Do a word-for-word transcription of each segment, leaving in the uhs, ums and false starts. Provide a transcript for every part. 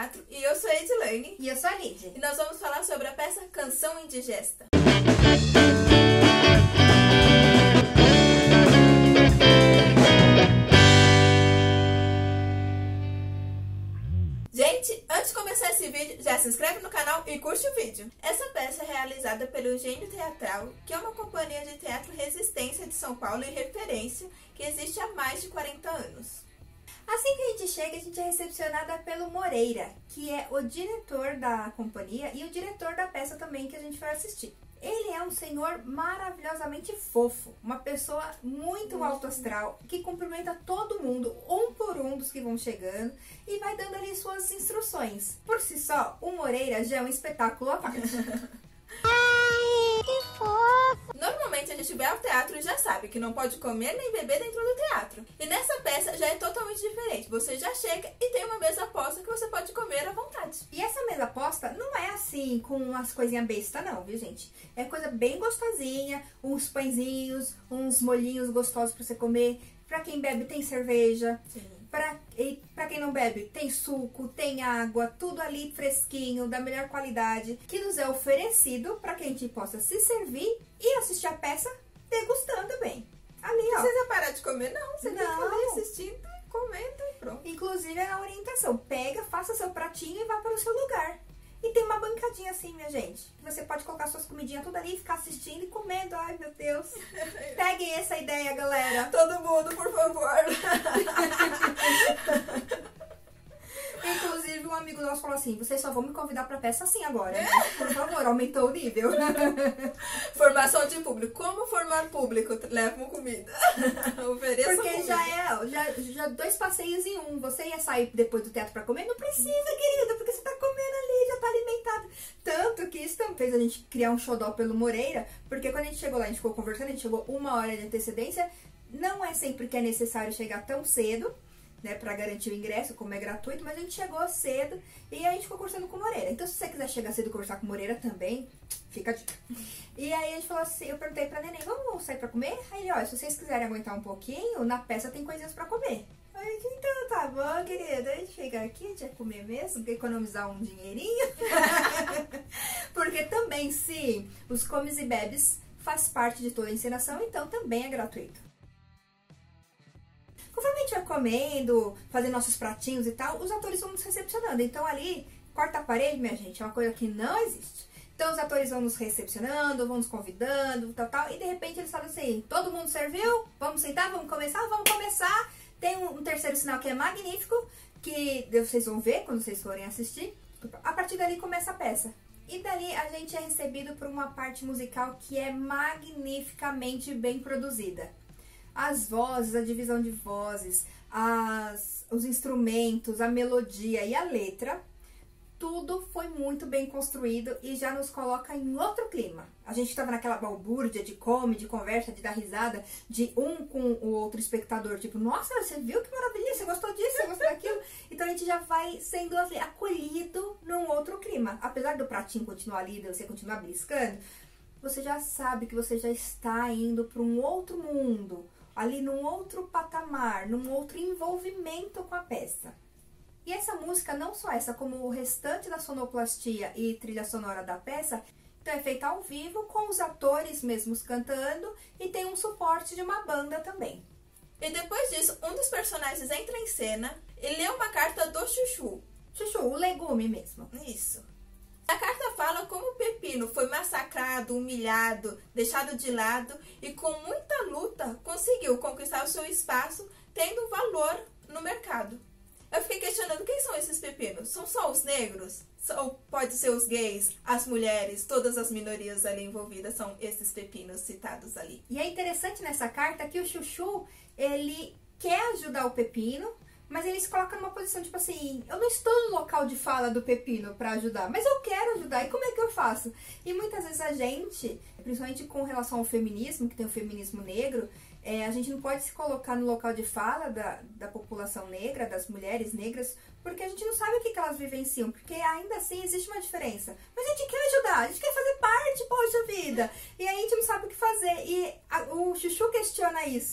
Teatro e eu sou a Edilene. E eu sou a Lídia. E nós vamos falar sobre a peça Canção Indigesta. Gente, antes de começar esse vídeo, já se inscreve no canal e curte o vídeo. Essa peça é realizada pelo Gênio Teatral, que é uma companhia de teatro resistência de São Paulo e referência, que existe há mais de quarenta anos. Assim que a gente chega, a gente é recepcionada pelo Moreira, que é o diretor da companhia e o diretor da peça também que a gente vai assistir. Ele é um senhor maravilhosamente fofo, uma pessoa muito alto astral, que cumprimenta todo mundo, um por um dos que vão chegando, e vai dando ali suas instruções. Por si só, o Moreira já é um espetáculo à parte. Ai, que fofo! Normalmente a gente vai ao teatro e já sabe que não pode comer nem beber dentro do teatro. E nessa peça já é totalmente diferente. Você já chega e tem uma mesa posta que você pode comer à vontade. E essa mesa posta não é assim com umas coisinhas besta não, viu gente? É coisa bem gostosinha, uns pãezinhos, uns molhinhos gostosos pra você comer. Pra quem bebe tem cerveja. Sim. Pra, e pra quem não bebe, tem suco, tem água, tudo ali fresquinho, da melhor qualidade, que nos é oferecido para que a gente possa se servir e assistir a peça degustando bem. Ali, Não ó. precisa parar de comer, não. Você Não. tem que ir assistindo, comendo e pronto. Inclusive é a orientação, pega, faça seu pratinho e vá para o seu lugar. E tem uma bancadinha assim, minha gente, que você pode colocar suas comidinhas tudo ali, ficar assistindo e comendo. Ai, meu Deus. Peguem essa ideia, galera. Todo mundo, por favor. Inclusive, um amigo nosso falou assim, vocês só vão me convidar pra peça assim agora, né? Por favor, aumentou o nível. Formação de público. Como formar público? Levam comida. Ofereça Porque comida. já é já, já dois passeios em um. Você ia sair depois do teatro pra comer? Não precisa, querida, porque você tá comendo ali, já tá alimentado. Tanto que isso também fez a gente criar um xodó pelo Moreira, porque quando a gente chegou lá, a gente ficou conversando, a gente chegou uma hora de antecedência. Não é sempre que é necessário chegar tão cedo, né, pra garantir o ingresso, como é gratuito, mas a gente chegou cedo e a gente ficou conversando com o Moreira. Então, se você quiser chegar cedo e conversar com o Moreira também, fica a dica. E aí a gente falou assim, eu perguntei pra Neném, vamos sair pra comer? Aí ele, olha, se vocês quiserem aguentar um pouquinho, na peça tem coisinhas pra comer. Aí, então tá bom, querida, a gente chega aqui, a gente vai comer mesmo, economizar um dinheirinho. Porque também, se os comes e bebes faz parte de toda a encenação, então também é gratuito. Conforme a gente vai comendo, fazendo nossos pratinhos e tal, os atores vão nos recepcionando. Então ali, corta a parede, minha gente, é uma coisa que não existe. Então os atores vão nos recepcionando, vão nos convidando, tal, tal. E de repente eles falam assim, todo mundo serviu? Vamos sentar? Vamos começar? Vamos começar! Tem um, um terceiro sinal que é magnífico, que vocês vão ver quando vocês forem assistir. A partir dali começa a peça. E dali a gente é recebido por uma parte musical que é magnificamente bem produzida. As vozes, a divisão de vozes, as, os instrumentos, a melodia e a letra, tudo foi muito bem construído e já nos coloca em outro clima. A gente estava naquela balbúrdia de come, de conversa, de dar risada, de um com o outro espectador, tipo, nossa, você viu que maravilha, você gostou disso, você gostou daquilo? Então a gente já vai sendo assim, acolhido num outro clima. Apesar do pratinho continuar ali, de você continuar beliscando, você já sabe que você já está indo para um outro mundo, ali num outro patamar, num outro envolvimento com a peça. E essa música, não só essa, como o restante da sonoplastia e trilha sonora da peça, então é feita ao vivo, com os atores mesmos cantando, e tem um suporte de uma banda também. E depois disso, um dos personagens entra em cena e lê uma carta do Chuchu. Chuchu, o legume mesmo. Isso. A carta fala como o Pepino foi massacrado, humilhado, deixado de lado e com muita luta conseguiu conquistar o seu espaço, tendo valor no mercado. Eu fiquei questionando, quem são esses pepinos? São só os negros? Ou pode ser os gays, as mulheres, todas as minorias ali envolvidas são esses pepinos citados ali. E é interessante nessa carta que o Chuchu, ele quer ajudar o Pepino, mas ele se coloca numa posição tipo assim, eu não estou no local de fala do Pepino para ajudar, mas eu quero ajudar, e como é que eu faço? E muitas vezes a gente, principalmente com relação ao feminismo, que tem o feminismo negro, é, a gente não pode se colocar no local de fala da, da população negra, das mulheres negras, porque a gente não sabe o que, que elas vivenciam, porque ainda assim existe uma diferença. Mas a gente quer ajudar, a gente quer fazer parte, poxa vida, e aí a gente não sabe o que fazer, e a, o Chuchu questiona isso.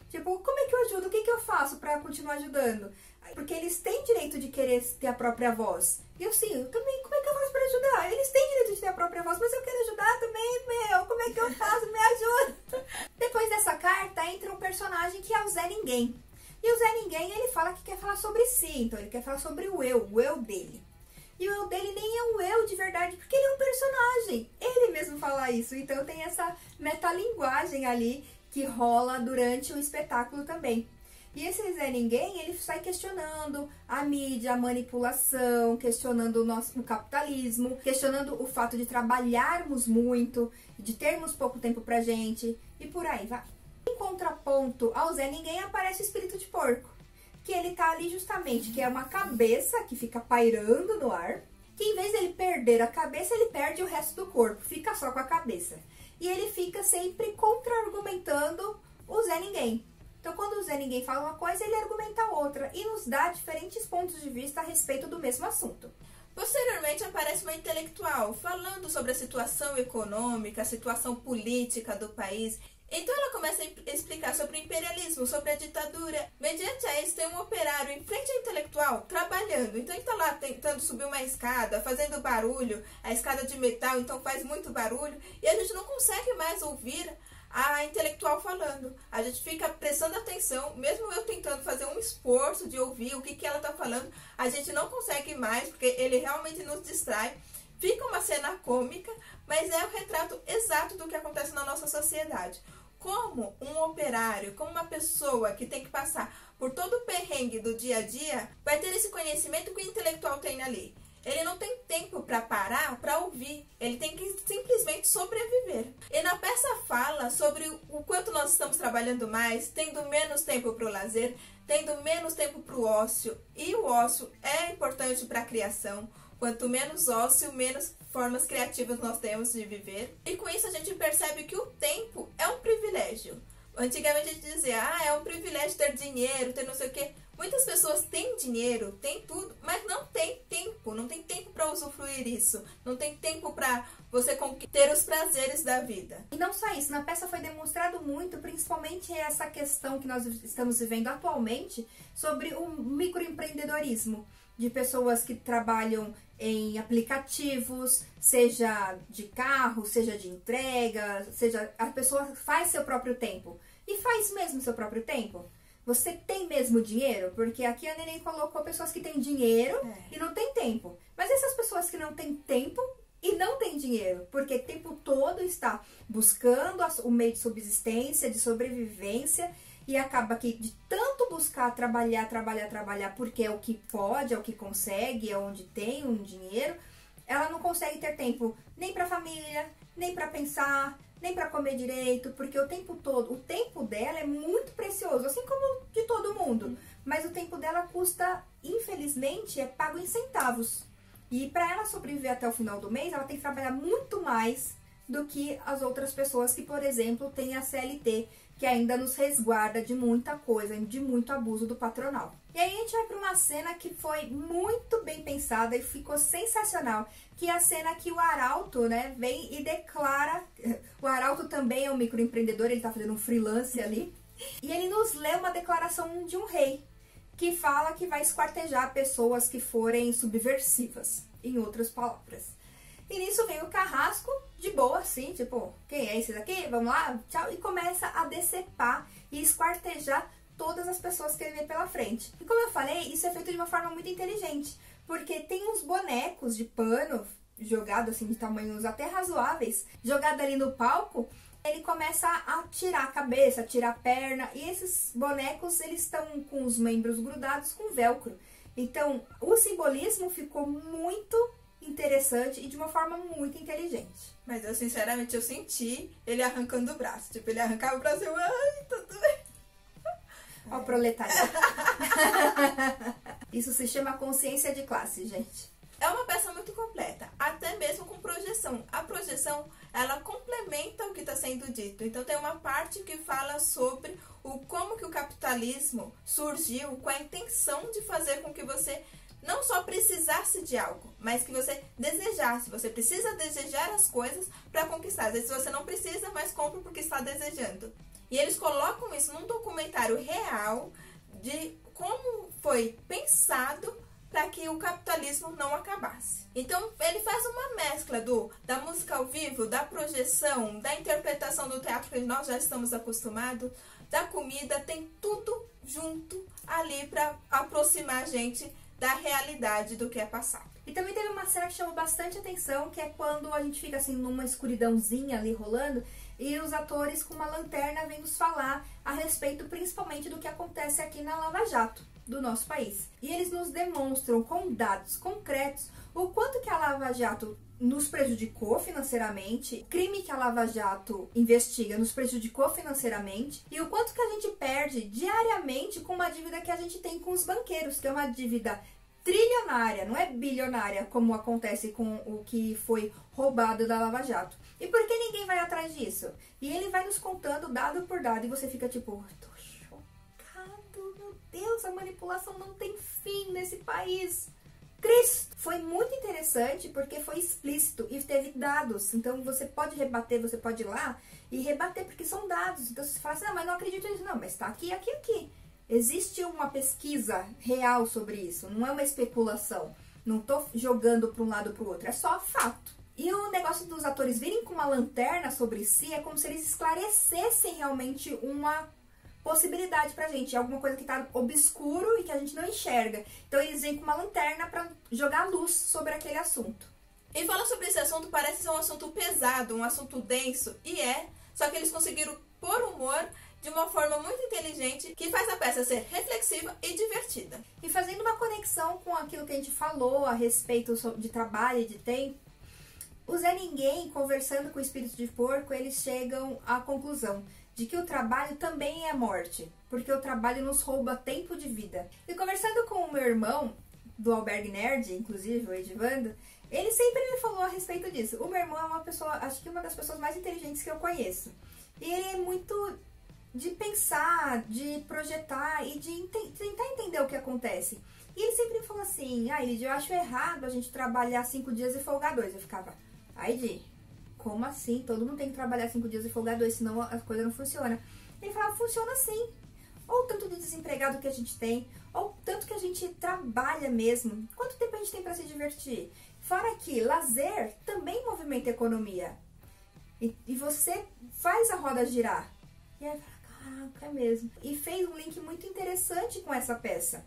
Tipo, como é que eu ajudo? O que, que eu faço pra continuar ajudando? Porque eles têm direito de querer ter a própria voz. E eu sim, eu também, como é que eu faço pra ajudar? Eles têm direito de ter a própria voz, mas eu quero ajudar também, meu. Como é que eu faço? Me ajuda. Depois dessa carta, entra um personagem que é o Zé Ninguém. E o Zé Ninguém, ele fala que quer falar sobre si. Então, ele quer falar sobre o eu, o eu dele. E o eu dele nem é um eu de verdade, porque ele é um personagem. Ele mesmo fala isso. Então, tem essa metalinguagem ali que rola durante o espetáculo também. E esse Zé Ninguém, ele sai questionando a mídia, a manipulação, questionando o, nosso, o capitalismo, questionando o fato de trabalharmos muito, de termos pouco tempo pra gente, e por aí vai. Em contraponto ao Zé Ninguém aparece o espírito de porco, que ele tá ali justamente, que é uma cabeça que fica pairando no ar, que em vez dele perder a cabeça, ele perde o resto do corpo, fica só com a cabeça. E ele fica sempre contra-argumentando o Zé Ninguém. Então, quando o Zé Ninguém fala uma coisa, ele argumenta outra e nos dá diferentes pontos de vista a respeito do mesmo assunto. Posteriormente, aparece uma intelectual falando sobre a situação econômica, a situação política do país. Então, ela começa a explicar sobre o imperialismo, sobre a ditadura. Mediante a isso, tem um operário em frente ao intelectual trabalhando. Então, ele está lá tentando subir uma escada, fazendo barulho, a escada de metal, então faz muito barulho. E a gente não consegue mais ouvir a intelectual falando. A gente fica prestando atenção, mesmo eu tentando fazer um esforço de ouvir o que, que ela está falando, a gente não consegue mais, porque ele realmente nos distrai. Fica uma cena cômica, mas é o retrato exato do que acontece na nossa sociedade. Como um operário, como uma pessoa que tem que passar por todo o perrengue do dia a dia, vai ter esse conhecimento que o intelectual tem ali. Ele não tem tempo para parar, para ouvir. Ele tem que simplesmente sobreviver. E na peça fala sobre o quanto nós estamos trabalhando mais, tendo menos tempo para o lazer, tendo menos tempo para o ócio. E o ócio é importante para a criação. Quanto menos ócio, menos formas criativas nós temos de viver. E com isso a gente percebe que o tempo é um privilégio. Antigamente a gente dizia, ah, é um privilégio ter dinheiro, ter não sei o quê. Muitas pessoas têm dinheiro, têm tudo, mas não tem tempo, não tem tempo para usufruir isso, não tem tempo para você ter os prazeres da vida. E não só isso, na peça foi demonstrado muito, principalmente essa questão que nós estamos vivendo atualmente, sobre o microempreendedorismo, de pessoas que trabalham em aplicativos, seja de carro, seja de entrega, seja a pessoa faz seu próprio tempo. E faz mesmo seu próprio tempo? Você tem mesmo dinheiro? Porque aqui a Neném colocou pessoas que têm dinheiro é. e não tem tempo. Mas essas pessoas que não têm tempo e não têm dinheiro, porque o tempo todo está buscando o meio de subsistência, de sobrevivência, e acaba que de tanto buscar trabalhar, trabalhar, trabalhar, porque é o que pode, é o que consegue, é onde tem um dinheiro, ela não consegue ter tempo nem para a família, nem para pensar, nem para comer direito, porque o tempo todo, o tempo dela é muito precioso, assim como de todo mundo, mas o tempo dela custa, infelizmente, é pago em centavos. E para ela sobreviver até o final do mês, ela tem que trabalhar muito mais do que as outras pessoas que, por exemplo, têm a C L T, que ainda nos resguarda de muita coisa, de muito abuso do patronal. E aí a gente vai para uma cena que foi muito bem pensada e ficou sensacional, que é a cena que o Arauto, né, vem e declara, o Arauto também é um microempreendedor, ele está fazendo um freelance ali, e ele nos lê uma declaração de um rei, que fala que vai esquartejar pessoas que forem subversivas, em outras palavras. E nisso vem o Carrasco, de boa, assim, tipo, quem é esse daqui? Vamos lá, tchau. E começa a decepar e esquartejar todas as pessoas que ele vê pela frente. E como eu falei, isso é feito de uma forma muito inteligente, porque tem uns bonecos de pano, jogados assim, de tamanhos até razoáveis, jogados ali no palco. Ele começa a tirar a cabeça, a tirar a perna, e esses bonecos, eles estão com os membros grudados com velcro. Então, o simbolismo ficou muito interessante e de uma forma muito inteligente. Mas eu, sinceramente, eu senti ele arrancando o braço. Tipo, ele arrancava o braço e eu, ai, tá doendo. Ó o proletariado. Isso se chama consciência de classe, gente. É uma peça muito completa, até mesmo com projeção. A projeção, ela complementa o que está sendo dito. Então, tem uma parte que fala sobre o como que o capitalismo surgiu com a intenção de fazer com que você não só precisasse de algo, mas que você desejasse. Você precisa desejar as coisas para conquistar. Às vezes você não precisa, mas compra porque está desejando. E eles colocam isso num documentário real de como foi pensado para que o capitalismo não acabasse. Então ele faz uma mescla do, da música ao vivo, da projeção, da interpretação do teatro que nós já estamos acostumados, da comida, tem tudo junto ali para aproximar a gente da realidade do que é passado. E também teve uma cena que chamou bastante atenção, que é quando a gente fica assim numa escuridãozinha ali rolando e os atores com uma lanterna vêm nos falar a respeito principalmente do que acontece aqui na Lava Jato do nosso país. E eles nos demonstram com dados concretos o quanto que a Lava Jato nos prejudicou financeiramente, crime que a Lava Jato investiga nos prejudicou financeiramente e o quanto que a gente perde diariamente com uma dívida que a gente tem com os banqueiros, que é uma dívida trilionária, não é bilionária, como acontece com o que foi roubado da Lava Jato. E por que ninguém vai atrás disso? E ele vai nos contando dado por dado e você fica tipo, tô chocado, meu Deus, a manipulação não tem fim nesse país. Cristo! Foi muito interessante porque foi explícito e teve dados. Então você pode rebater, você pode ir lá e rebater, porque são dados. Então você fala assim, não, mas não acredito nisso. Não, mas tá aqui, aqui, aqui. Existe uma pesquisa real sobre isso, não é uma especulação. Não tô jogando para um lado ou para o outro, é só fato. E o negócio dos atores virem com uma lanterna sobre si é como se eles esclarecessem realmente uma possibilidade pra gente, alguma coisa que tá obscuro e que a gente não enxerga. Então eles vêm com uma lanterna pra jogar luz sobre aquele assunto. E falando sobre esse assunto, parece ser um assunto pesado, um assunto denso, e é, só que eles conseguiram pôr humor de uma forma muito inteligente, que faz a peça ser reflexiva e divertida. E fazendo uma conexão com aquilo que a gente falou a respeito de trabalho e de tempo, o Zé Ninguém, conversando com o espírito de porco, eles chegam à conclusão de que o trabalho também é morte, porque o trabalho nos rouba tempo de vida. E conversando com o meu irmão, do Albergue Nerd, inclusive, o Edivando, ele sempre me falou a respeito disso. O meu irmão é uma pessoa, acho que uma das pessoas mais inteligentes que eu conheço. E ele é muito de pensar, de projetar e de ente- tentar entender o que acontece. E ele sempre me falou assim, ah, Elidio, eu acho errado a gente trabalhar cinco dias e folgar dois. Eu ficava, ai, Di, como assim? Todo mundo tem que trabalhar cinco dias e folgar dois, senão a coisa não funciona. Ele falava, funciona sim. Ou tanto de desempregado que a gente tem, ou tanto que a gente trabalha mesmo. Quanto tempo a gente tem para se divertir? Fora que lazer também movimenta a economia. E, e você faz a roda girar. E aí, caraca, é mesmo. E fez um link muito interessante com essa peça.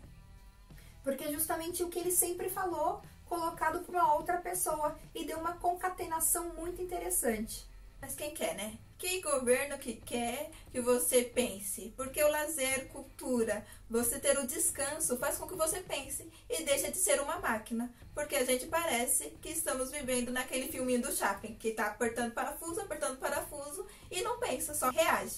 Porque justamente o que ele sempre falou, colocado por uma outra pessoa, e deu uma concatenação muito interessante. Mas quem quer, né? Que governo que quer que você pense? Porque o lazer, cultura, você ter o descanso faz com que você pense e deixa de ser uma máquina. Porque a gente parece que estamos vivendo naquele filminho do Chaplin, que tá apertando parafuso, apertando parafuso e não pensa, só reage.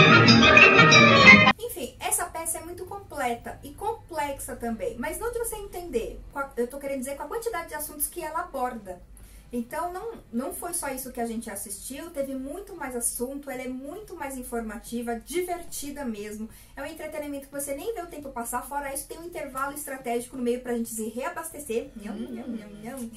Enfim, essa peça é muito completa e complexa também, mas não de você entender, eu tô querendo dizer com a quantidade de assuntos que ela aborda. Então não, não foi só isso que a gente assistiu, teve muito mais assunto, ela é muito mais informativa, divertida mesmo. É um entretenimento que você nem vê o tempo passar, fora isso tem um intervalo estratégico no meio pra gente se reabastecer. Nham, nham, nham, nham.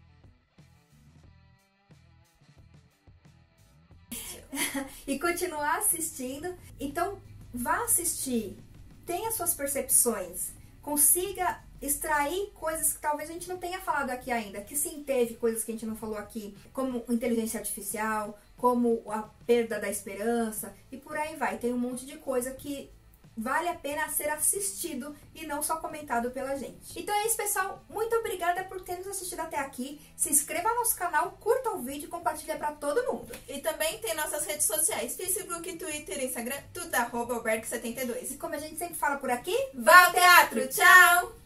E continuar assistindo. Então vá assistir, tenha suas percepções, consiga extrair coisas que talvez a gente não tenha falado aqui ainda, que sim, teve coisas que a gente não falou aqui, como inteligência artificial, como a perda da esperança, e por aí vai. Tem um monte de coisa que vale a pena ser assistido e não só comentado pela gente. Então é isso, pessoal. Muito obrigada por ter nos assistido até aqui. Se inscreva no nosso canal, curta o vídeo e compartilha para todo mundo. E também tem nossas redes sociais, Facebook, Twitter, Instagram, tudo arroba albergue setenta e dois. E como a gente sempre fala por aqui, vá ao teatro! Tchau!